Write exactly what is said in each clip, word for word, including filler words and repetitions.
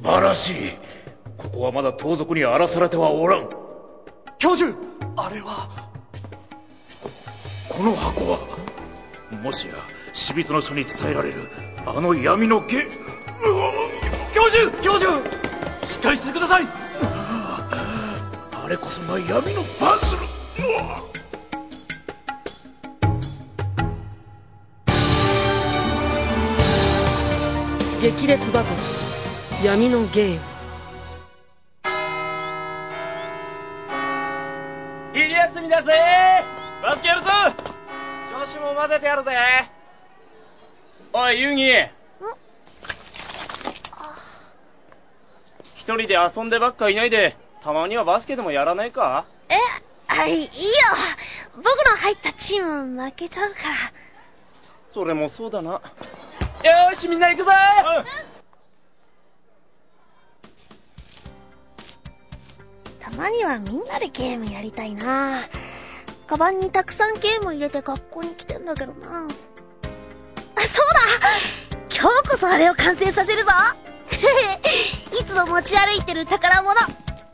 晴らしい。ここはまだ盗賊に荒らされてはおらん。 教授、あれはこ, この箱はもしや死人の書に伝えられるあの闇の剣。 教授教授しっかりしてください。 あれこそが闇のパズル。 激烈バトル闇のゲーム。 昼休みだぜ。バスケやるぞ。女子も混ぜてやるぜ。おいユギ、一人で遊んでばっかいないで、たまにはバスケでもやらないか？ え、あ、いいよ。僕の入ったチーム負けちゃうから。 それもそうだな。よーしみんな行くぞ。 たまにはみんなでゲームやりたいな。カバンにたくさんゲーム入れて学校に来てんだけどな。あ、そうだ、今日こそあれを完成させるぞ。いつも持ち歩いてる宝物。こ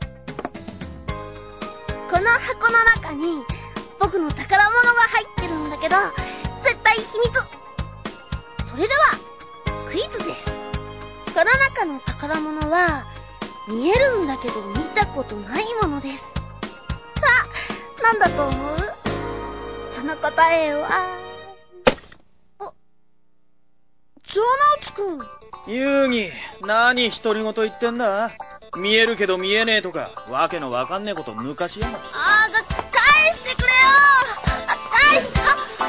の箱の中に僕の宝物が入ってるんだけど、絶対秘密。それではクイズです。この中の宝物は見えるんだけど見たことないものです。さあ、なんだと思う？その答えは、あ、城之内くん。 遊戯、何独り言言ってんだ？見えるけど見えねえとか、わけのわかんねえこと抜かしやがって。 あーが、返してくれよ。あ、返して、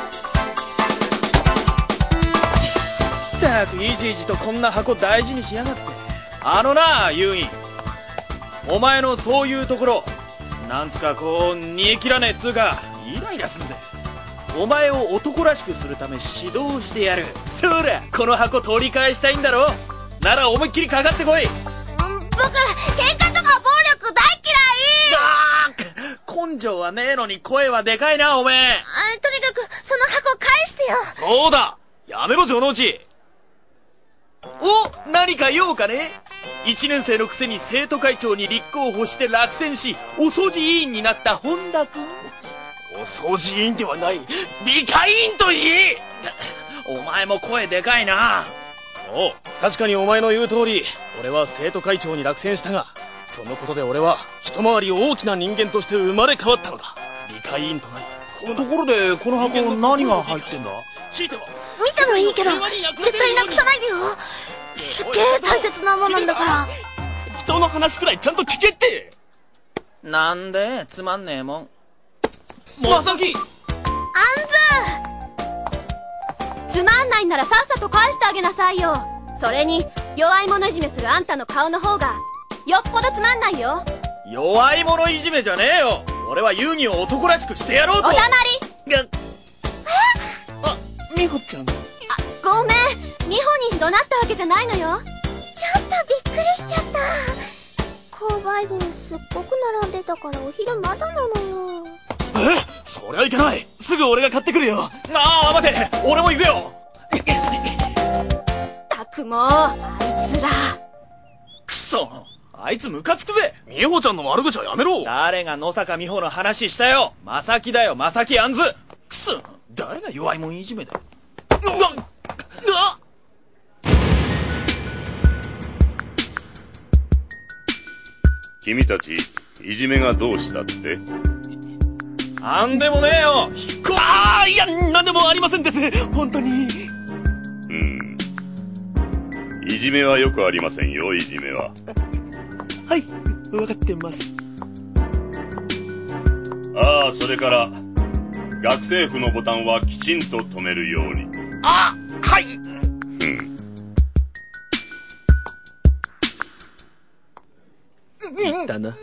あったく、いちいちとこんな箱大事にしやがって。あのな、遊戯、お前のそういうところ、なんつかこう煮え切らねえっつうか、イライラすんぜ。お前を男らしくするため指導してやる。そら、この箱取り返したいんだろ？なら思いっきりかかってこい。 僕、喧嘩とか暴力大嫌い。 あー、根性はねえのに声はでかいな、おめえ。 あ、とにかくその箱返してよ。 そうだ、やめろ城之内。お、何か用かね？一年生のくせに生徒会長に立候補して落選し、お掃除委員になった本田君。 お掃除委員ではない、理科委員と言え。 お前も声でかいな。 そう、確かにお前の言う通り、俺は生徒会長に落選したが、そのことで俺は一回り大きな人間として生まれ変わったのだ。理科委員となり。 ところでこの箱何が入ってんだ？ 聞いては見てもいいけど絶対なくさないでよ。すっげえ大切なものなんだから。 人の話くらいちゃんと聞けって。 なんでつまんねえもん。まさき、 あんず、つまんないんならさっさと返してあげなさいよ。それに弱い者いじめするあんたの顔の方がよっぽどつまんないよ。 弱い者いじめじゃねえよ。俺は遊戯を男らしくしてやろうと。 おだまり。 があ、美穂ちゃん。 あ、ごめん、美穂に怒鳴ったわけじゃないのよ。 ちょっとびっくりしちゃった。購買部すっごく並んでたからお昼まだなのよ。 え、そりゃいけない。すぐ俺が買ってくるよ。 ああ、待て、俺も行くよ。 たくもう、あいつら。 くそ、あいつムカつくぜ。 美穂ちゃんの悪口はやめろ。 誰が野坂美穂の話したよ。まさきだよ、まさきあんず。くそ、誰が弱いもんいじめだよ。うわっ、うわっ。 君たち、いじめがどうしたって？ なんでもねえよ。 ああ、いや、なんでもありませんです。本当に。 うん。いじめはよくありませんよ、いじめは。 はい、わかってます。 ああ、それから、学生服のボタンはきちんと留めるように。 あ、はい。 うん。 言ったな。 て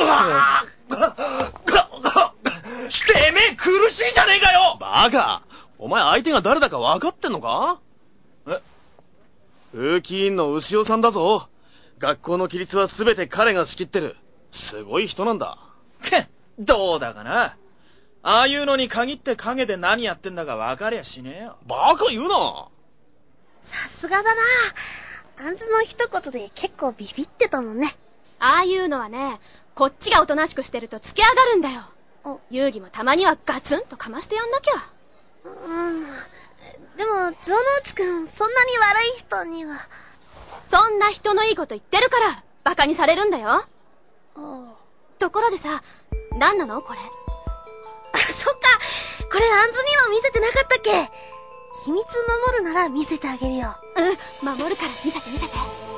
めえ苦しいじゃねえかよ。 バカ、お前相手が誰だか分かってんのか？ え、 風紀委員の牛尾さんだぞ。学校の規律は全て彼が仕切ってる。すごい人なんだ。 け、どうだかな。ああいうのに限って陰で何やってんだか分かりゃしねえよ。 バカ言うな。 さすがだな。 あんずの一言で結構ビビってたもんね。 ああいうのはね、こっちがおとなしくしてるとつけ上がるんだよ。遊戯もたまにはガツンとかましてやんなきゃ。 うん。でも、城之内くん、そんなに悪い人には。 そんな人のいいこと言ってるから、バカにされるんだよ。 ああ。 ところでさ、何なのこれ。 あ、そっか。これあんずにも見せてなかったっけ？秘密守るなら見せてあげるよ。 うん、守るから見せて見せて。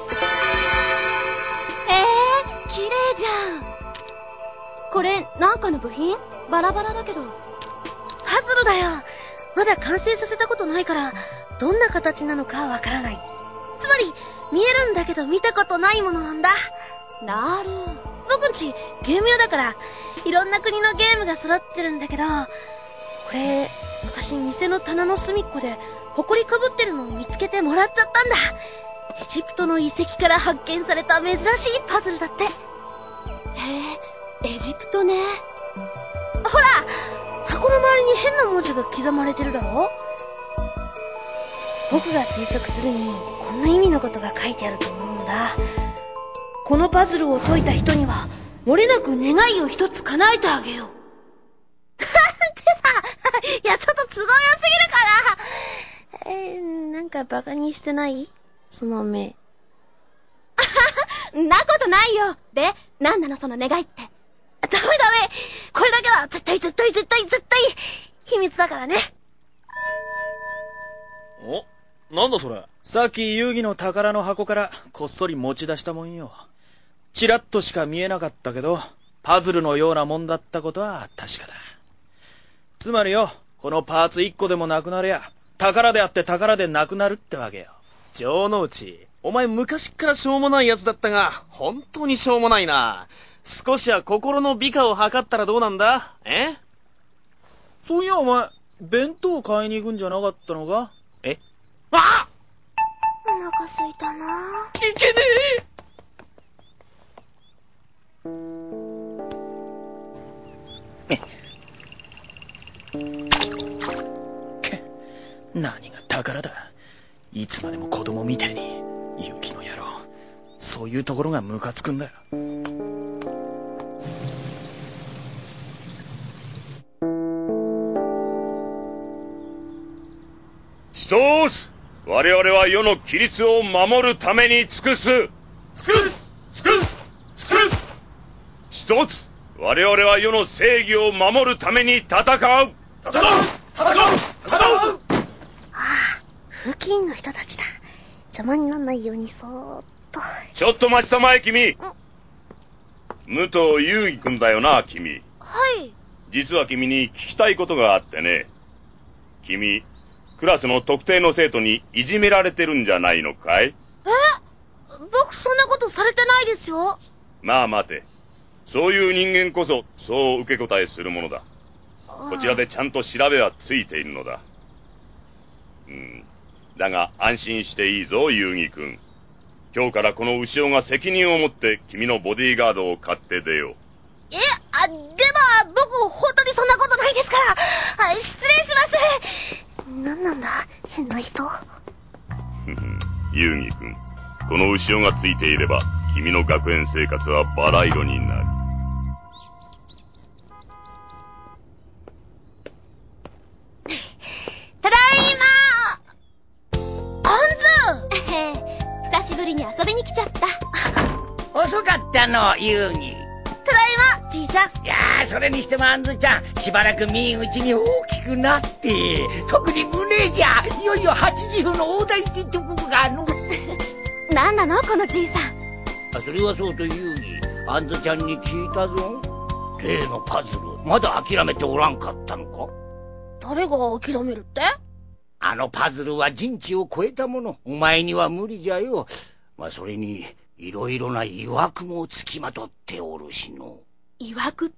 えー、綺麗じゃん。これ、なんかの部品？バラバラだけど。 パズルだよ。まだ完成させたことないから、どんな形なのかわからない。つまり、見えるんだけど見たことないものなんだ。 なる。 僕んち、ゲーム屋だから、いろんな国のゲームが揃ってるんだけど、これ、昔店の棚の隅っこで、埃かぶってるのを見つけてもらっちゃったんだ。エジプトの遺跡から発見された珍しいパズルだって。へえ、エジプトね。 ほら、箱の周りに変な文字が刻まれてるだろ。僕が推測するに、こんな意味のことが書いてあると思うんだ。このパズルを解いた人には、漏れなく願いを一つ叶えてあげよう。ってさ、いや、ちょっと都合良すぎるから。えー、なんかバカにしてない？その目。 なことないよ。で、なんなのその願いって。 ダメダメ。これだけは絶対絶対絶対絶対秘密だからね。 お、なんだそれ。さっき遊戯の宝の箱からこっそり持ち出したもんよ。チラッとしか見えなかったけど、パズルのようなもんだったことは確かだ。つまりよ、このパーツ一個でもなくなりゃ、宝であって宝でなくなるってわけよ。 城之内、お前昔っからしょうもないやつだったが、本当にしょうもないな。少しは心の美化を図ったらどうなんだ？え？ そういやお前、弁当買いに行くんじゃなかったのか？ え？あ！ お腹すいたな。 いけねえ。何が宝だ。いつまでも子供みてえに。遊戯の野郎、そういうところがムカつくんだよ。 一つ、我々は世の規律を守るために尽くす。尽くす尽くす尽くす。一つ、我々は世の正義を守るために戦う。戦う戦う戦うああ、付近の人たちだ。邪魔にならないようにそーっと。 ちょっと待ちたまえ君。武藤遊戯君だよな君。 はい。 実は君に聞きたいことがあってね。君、クラスの特定の生徒にいじめられてるんじゃないのかい？ え？僕そんなことされてないですよ。 まあ待て。そういう人間こそそう受け答えするものだ。こちらでちゃんと調べはついているのだ。うん。だが安心していいぞ遊戯君。今日からこの牛尾が責任を持って君のボディーガードを買って出よう。 え、あ、でも僕本当にそんなことないですから。はい、失礼します。なんなんだ変な人。 遊戯君、この牛尾がついていれば君の学園生活はバラ色になる。 ただいま。あんず久しぶりに遊びに来ちゃった。 遅かったの遊戯。 ただいまじいちゃん。 いやー、それにしてもあんずちゃん、しばらく見んうちに大きくなって、特に胸じゃいよいよ八時譜の大台ってとこがあの何なのこのじいさん。 あ、それはそうと遊戯、あんずちゃんに聞いたぞ。例のパズルまだ諦めておらんかったのか？ 誰が諦めるって？ あのパズルは人知を超えたもの。お前には無理じゃよ。まあそれにいろいろな曰くもつきまとっておるしの。 曰くって？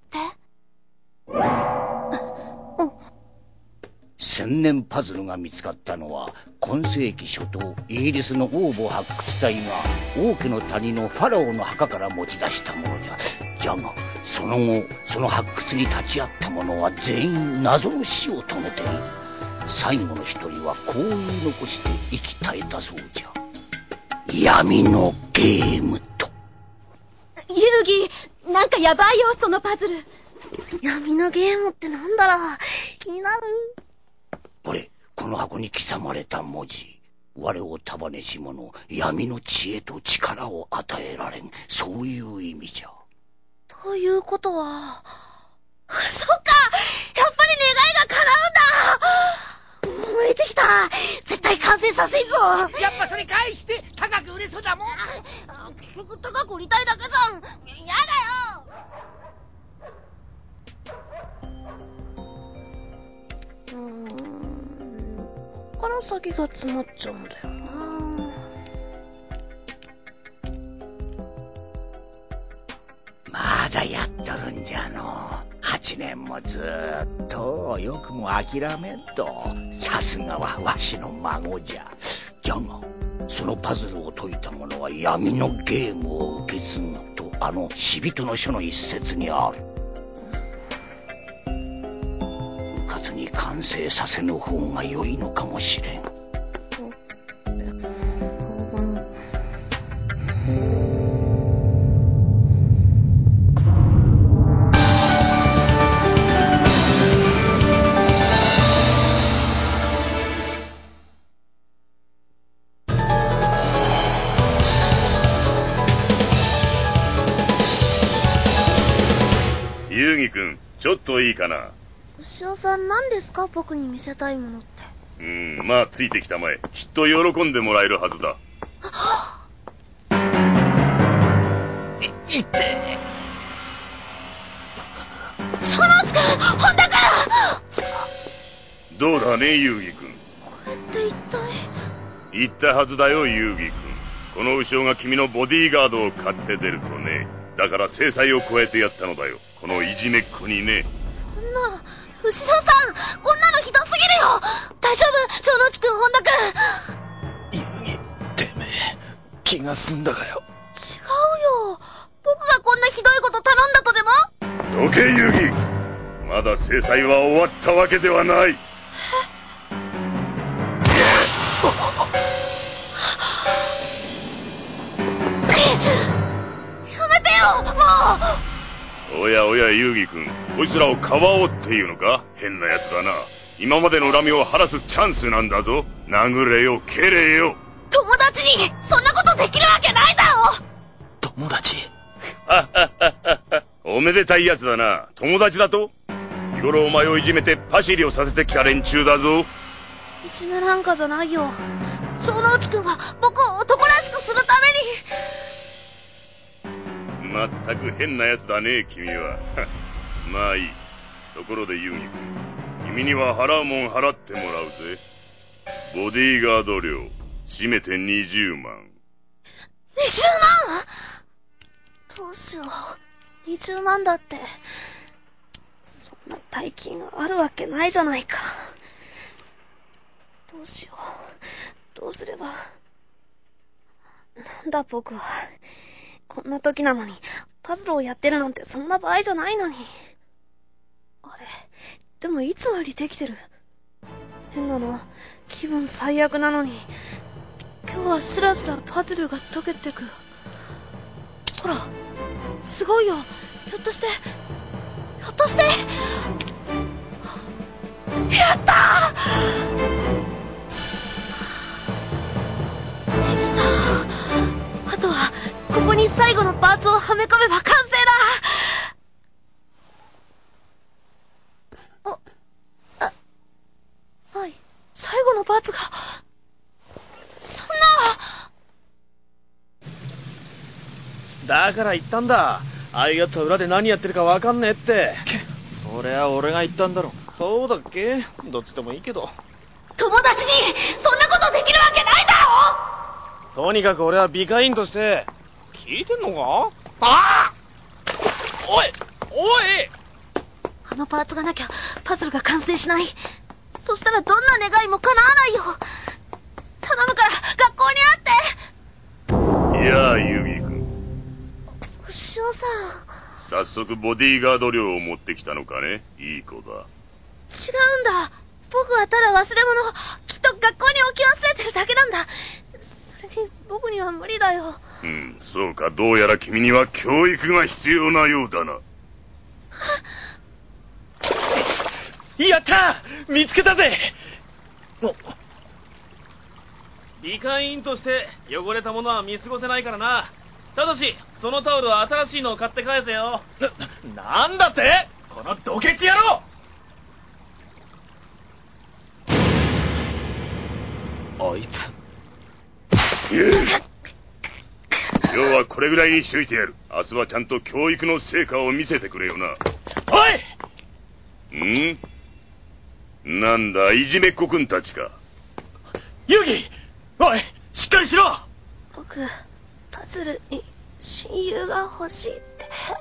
千年パズルが見つかったのは今世紀初頭、イギリスの王墓発掘隊が王家の谷のファラオの墓から持ち出したものじゃ。じゃがその後その発掘に立ち会った者は全員謎の死を遂げている。最後の一人はこう言い残して生き絶えたそうじゃ。 闇のゲームと。 遊戯、なんかやばいよ、そのパズル。 闇のゲームってなんだろう。気になる。 これ、この箱に刻まれた文字。我を束ねし者、闇の知恵と力を与えられん。そういう意味じゃ。 ということは、そっか、やっぱり願いが叶うんだ。燃えてきた。絶対完成させんぞ。 やっぱそれ返して高く売れそうだもん。 結局高く売りたいだけじゃん。やだよ。うーん、ここから先が詰まっちゃうんだよな。 まだやっとるんじゃの。はちねんもずーっとよくも諦めんと。さすがはわしの孫じゃ。じゃがそのパズルを解いた者は闇のゲームを受け継ぐとあの死人の書の一節にある。うかつに完成させぬ方が良いのかもしれん。 遊戯君、ちょっといいかな。 牛尾さん、何ですか、僕に見せたいものって。 うん、まあついてきたまえ。きっと喜んでもらえるはずだ。 い、いって。 そのうちくん、本田からどうだね、遊戯君。 これって一体。 言ったはずだよ、遊戯君。この牛尾が君のボディーガードを買って出るとね。だから制裁を加えてやったのだよ、このいじめっ子にね。 そんな、牛尾さん、こんなのひどすぎるよ。大丈夫、城之内くん、本田くん。 遊戯、てめえ、気が済んだかよ。 違うよ。僕がこんなひどいこと頼んだとでも？ どけ、遊戯。まだ制裁は終わったわけではない。おやおや、遊戯君、こいつらをかばおうっていうのか？変なやつだな。今までの恨みを晴らすチャンスなんだぞ。殴れよ、蹴れよ。 友達にそんなことできるわけないだろ。 友達？ はははは。おめでたいやつだな。友達だと？日頃お前をいじめてパシリをさせてきた連中だぞ。 いじめなんかじゃないよ。城之内くんは僕を男らしくするために。 まったく変なやつだね、君は。まあいい。ところで遊戯君、君には払うもん払ってもらうぜ。ボディーガード料、しめてにじゅうまん。 にじゅうまん？どうしよう。にじゅうまんだって。そんな大金があるわけないじゃないか。どうしよう。どうすれば。なんだ僕は。こんな時なのに、パズルをやってるなんてそんな場合じゃないのに。あれ、でもいつもよりできてる。変なの、気分最悪なのに。今日はスラスラパズルが解けてく。ほら、すごいよ。ひょっとして、ひょっとして、やったー！できた。あとは、ここに最後のパーツをはめ込めば完成だ。あ、あ、はい、最後のパーツが、そんな。だから言ったんだ。ああいうやつは裏で何やってるかわかんねえって。 それは俺が言ったんだろ。 そうだっけ？どっちでもいいけど。 友達にそんなことできるわけないだろ！ とにかく俺は美化員として、聞いてんのか？ああ！おい！おい！ あのパーツがなきゃパズルが完成しない。そしたらどんな願いも叶わないよ。頼むから学校に会って。 いやあ、遊戯君。 牛尾さん。 早速ボディーガード料を持ってきたのかね。いい子だ。 違うんだ。僕はただ忘れ物をきっと学校に置き忘れてるだけなんだ。それ僕には無理だよ。 うん、そうか。どうやら君には教育が必要なようだな。 やったー、見つけたぜ。 理解員として汚れたものは見過ごせないからな。ただしそのタオルは新しいのを買って返せよ。 な、なんだって、このドケチ野郎。 あいつ今日はこれぐらいにしといてやる。明日はちゃんと教育の成果を見せてくれよな。 おい。 ん？なんだ、いじめっ子くんたちか。 ユギ、おい、しっかりしろ。 僕、パズルに親友が欲しいって。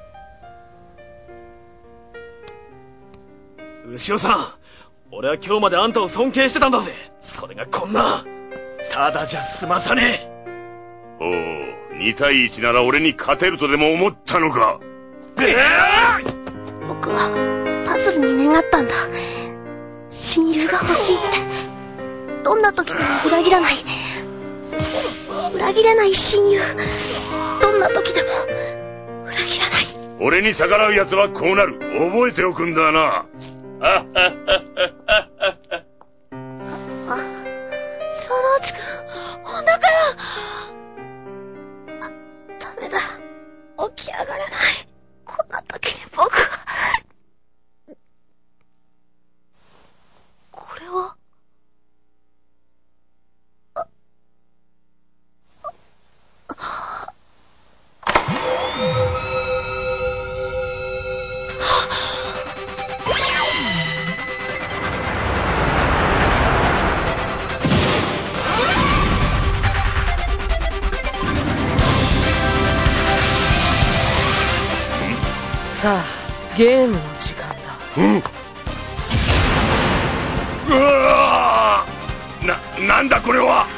牛尾さん、俺は今日まであんたを尊敬してたんだぜ。それがこんな。 ただじゃ済まさねえ。 おお、に対いちなら俺に勝てるとでも思ったのか。 僕はパズルに願ったんだ。親友が欲しいって。どんな時でも裏切らない。そして裏切れない親友。どんな時でも裏切らない。 俺に逆らう奴はこうなる。覚えておくんだな。あ、 小野内くん、本当かよ。あ、ダメだ。起き上がれない。こんな時に僕は。これは。あ、あ、 さあ、ゲームの時間だ。 うん。うわー！な、なんだこれは。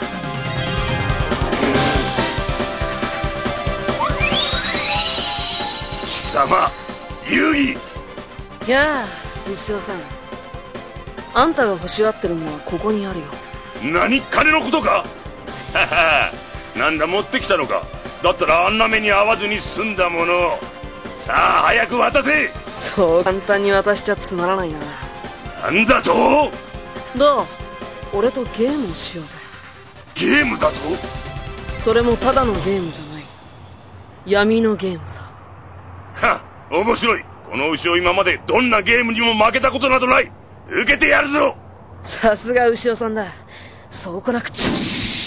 貴様、遊戯。 やあ、牛尾さん。あんたが欲しがってるものはここにあるよ。 何、金のことか。はは、なんだ持ってきたのか。だったらあんな目に遭わずに済んだものを。さあ早く渡せ。 そう簡単に渡しちゃつまらないな。 なんだと。 どう？俺とゲームをしようぜ。 ゲームだと？ それもただのゲームじゃない。闇のゲームさ。 はっ、面白い。この牛を今までどんなゲームにも負けたことなどない。受けてやるぞ。 さすが牛尾さんだ。そうこなくっちゃ。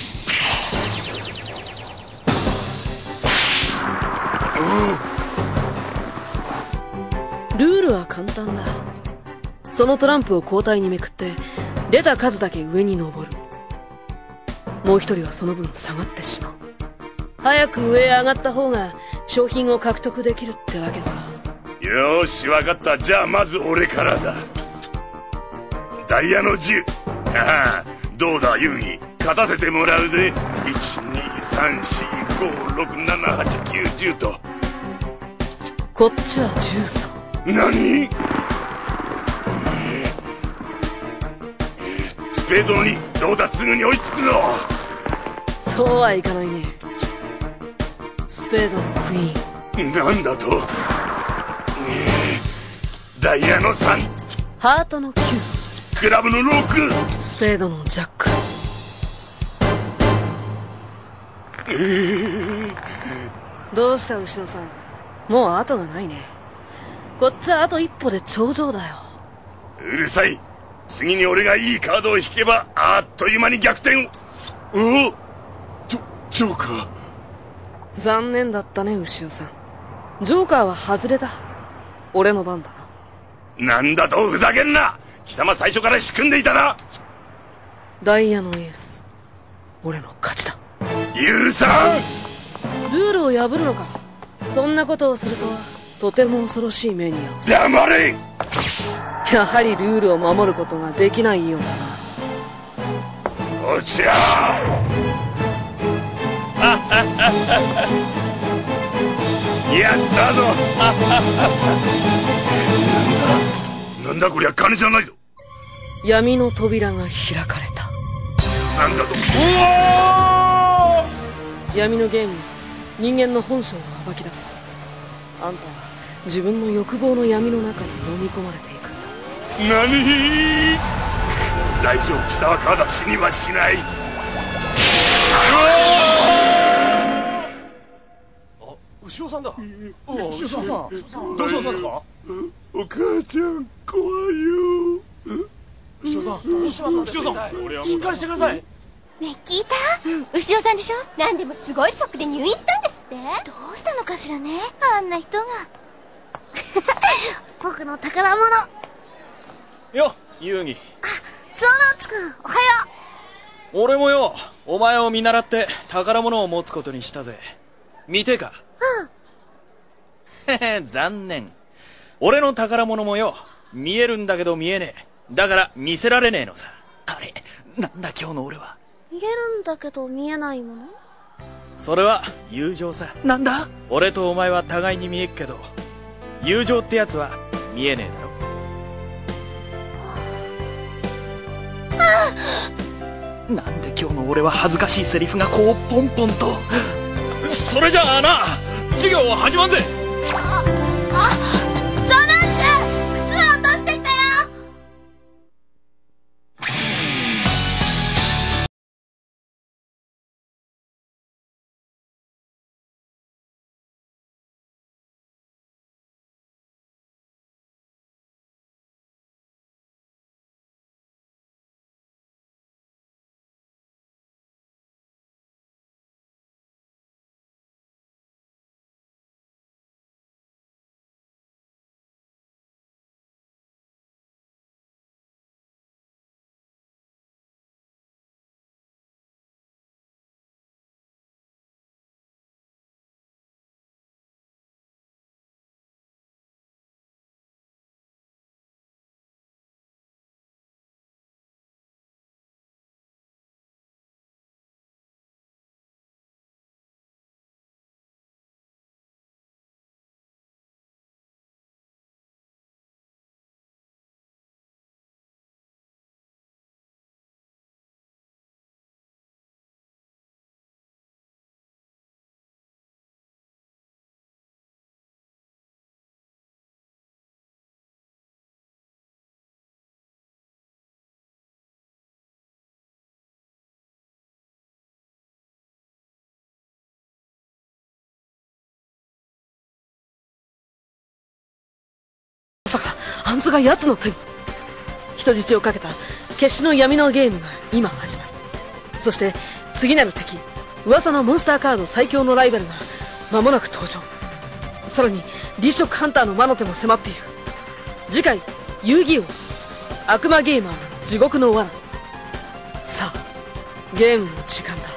ルールは簡単だ。そのトランプを交代にめくって出た数だけ上に登る。もう一人はその分下がってしまう。早く上へ上がった方が商品を獲得できるってわけさ。 よーし、わかった。じゃあまず俺からだ。ダイヤのじゅう。ああ、どうだ遊戯、勝たせてもらうぜ。いちにさんしごろくななはちきゅうじゅうと。 こっちはじゅうさん。 何？スペードのに、どうだ、すぐに追いつくぞ。 そうはいかないね。スペードのクイーン。 なんだと。ダイヤのさん。 ハートのきゅう。 クラブのろく。 スペードのジャック。どうした牛野さん、もう後がないね。こっちはあと一歩で頂上だよ。 うるさい。次に俺がいいカードを引けばあっという間に逆転を。おお、ジョジョーカー。 残念だったね牛尾さん。ジョーカーは外れだ。俺の番だな。なんだと、ふざけんな。貴様最初から仕組んでいたな。 ダイヤのエース、俺の勝ちだ。 許さん。ルールを破るのか。そんなことをするとはとても恐ろしい目に遭う。 黙れ。 やはりルールを守ることができないようだな。おちゃーやったぞ。なんだなんだこりゃ、金じゃないぞ。 闇の扉が開かれた。 なんだと。うおー！ 闇のゲームは人間の本性を暴き出す。あんたは自分の欲望の闇の中に飲み込まれていくんだ。 何？大丈夫、北はまだ死にはしない。 あ、牛尾さんだ。牛尾さん、どうしたんですか？ お母ちゃん、怖いよ。 牛尾さん、どうしましたんですか？牛尾さん、俺はもうしっかりしてください。 ね、聞いた？牛尾さんでしょ？なんでもすごいショックで入院したんですって。 どうしたのかしらね、あんな人が。僕の宝物。 よ、遊戯。 あ、長老地君、おはよう。俺もよ、お前を見習って宝物を持つことにしたぜ。見てか。 う。 へへ、残念。俺の宝物もよ、見えるんだけど見えねえ。だから見せられねえのさ。あれ、なんだ今日の俺は。 見えるんだけど見えないもの？ それは友情さ。なんだ？俺とお前は互いに見えっけど、友情ってやつは見えねえだろ。なんで今日の俺は恥ずかしいセリフがこうポンポンと。それじゃあな、授業は始まんぜ。 あ、あ、長老地君、靴を落としてきたよ。 まさかあんずが奴の手に。人質をかけた決死の闇のゲームが今始まる。そして次なる敵、噂のモンスターカード最強のライバルが間もなく登場。さらにリショックハンターの魔の手も迫っている。次回遊戯王悪魔ゲーマー地獄の罠。さあゲームの時間だ。